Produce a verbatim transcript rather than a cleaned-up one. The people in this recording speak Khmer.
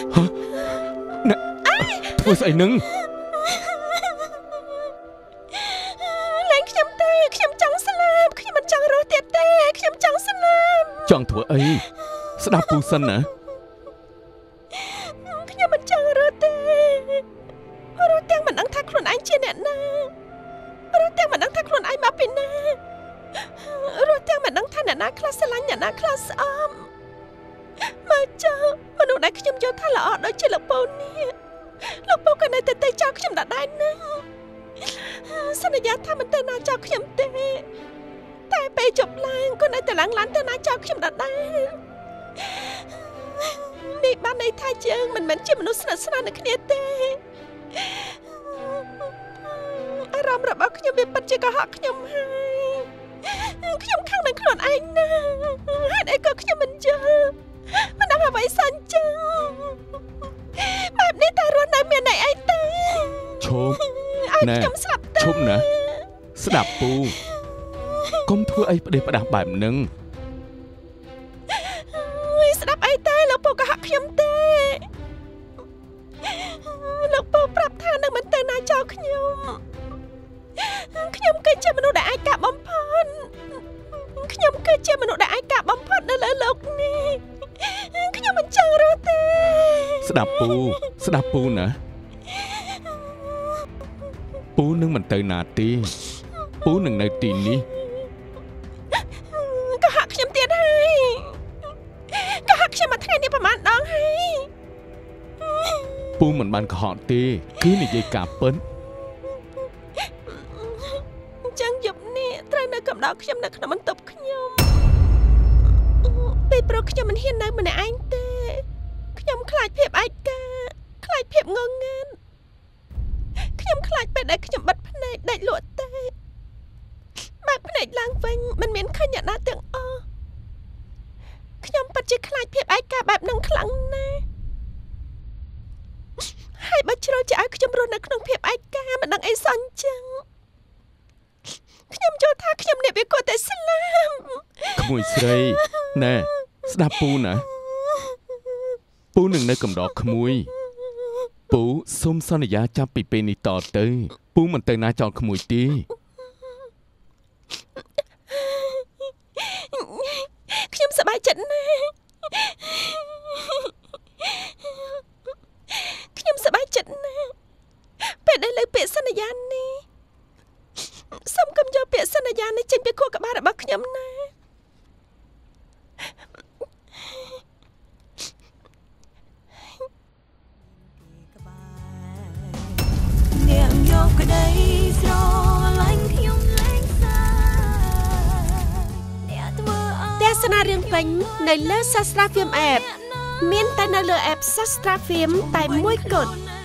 ฮะน่ะធ្វើស្អីនឹងលែងខ្ញុំទេខ្ញុំចង់ស្លាប់ខ្ញុំមិនចង់រស់ទៀតទេខ្ញុំចង់ស្លាប់ចង់ធ្វើអីស្ដាប់ពូសិនណាខ្ញុំមិនចង់រស់ទេរស់ទាំងមិនដឹងថាខ្លួនឯងជាអ្នកណារស់ទាំងមិនដឹងថាខ្លួនឯងមកពីណារស់ទាំងមិនដឹងថាអ្នកណាខ្លះស្រឡាញ់អ្នកណាខ្លះស្អប់មើលចោលមនុស្សដែលខ្ញុំយល់ថាល្អដូចជាលោកពូនេះលោកពូក៏នៅតែទៅចោលខ្ញុំដដែលនឹងសន្យាថាមិនទៅណាចោលខ្ញុំទេតែពេលជប់ឡើងក៏នៅតែឡើងឡានទៅណាចោលខ្ញុំដដែលនេះបានន័យថាយើងមិនមែនជាមនុស្សស្និទ្ធស្នាលនឹងគ្នាទេអារម្មណ៍របស់ខ្ញុំវាពិតជាកុហកខ្ញុំហើយខ្ញុំខឹងនឹងខ្លួនឯងណាហេតុអីក៏ខ្ញុំមិនយល់មិនដឹងអ្វីសោះចឹងបែបនេះតើរស់នៅមានន័យអីទេឈប់ណែខ្ញុំស្លាប់ទៅឈប់ណាស្ដាប់ពូកុំធ្វើអីផ្ដេសផ្ដាស់បែបហ្នឹងស្ដាប់អីទេលោកពូក៏ហាក់ខ្ញុំទេលោកពូប្រាប់ថានឹងមិនទៅណាចោលខ្ញុំខ្ញុំគឺជាមនុស្សដែលអាចកាប់បំផុតខ្ញុំគឺជាមនុស្សដែលអាចកាប់បំផុតនៅលើโลกនេះខ្ញុំមិនចង់រស់ទេស្ដាប់ពូស្ដាប់ពូណាពូនឹងមិនទៅណាទេពូនឹងនៅទីនេះក៏ហាក់ខ្ញុំទៀតហើយក៏ហាក់ខ្ញុំមកថ្ងៃនេះប្រហែលដងហើយពូមិនបានកុហកទេគឺនិយាយការពិតចឹងយប់នេះត្រូវនៅកំដៅខ្ញុំនៅក្នុងបន្ទប់ខ្ញុំពេលព្រោះខ្ញុំមិនហ៊ាននៅម្នាក់ឯងទេខ្ញុំខ្លាចភាពឯកាខ្លាចភាពងងឹតខ្ញុំខ្លាចពេលដែលខ្ញុំបិទភ្នែកដាច់លក់ទេបើកភ្នែកឡើងវិញមិនមានឃើញអ្នកណាទាំងអស់ខ្ញុំពិតជាខ្លាចភាពឯកាបែបហ្នឹងខ្លាំងណាស់ហើយបើជ្រុលជាឲ្យខ្ញុំរស់នៅក្នុងភាពឯកាមិនដឹងអីសោះអញ្ចឹងខ្ញុំយល់ថាខ្ញុំនេះវាគួរតែស្លាប់ក្មួយស្រីណែស្ដាប់ពូណាពូនឹងនៅកំដរក្មួយពូសូមសន្យាចាប់ពីពេលនេះតទៅពូមិនទៅណាចោលក្មួយទេខ្ញុំសប្បាយចិត្តណាស់ខ្ញុំសប្បាយចិត្តណាស់ពេលដែលលើពាក្យសន្យានេះសូមកុំយកពាក្យសន្យានេះចេញពីខួរក្បាលរបស់ខ្ញុំណានាងយកក្តីស្រឡាញ់ខ្ញុំលែងសាអ្នកធ្វើអើទស្សនារឿងពេញនៅលើ Sastra Film App មានតែនៅលើ App Sastra Film តែមួយគត់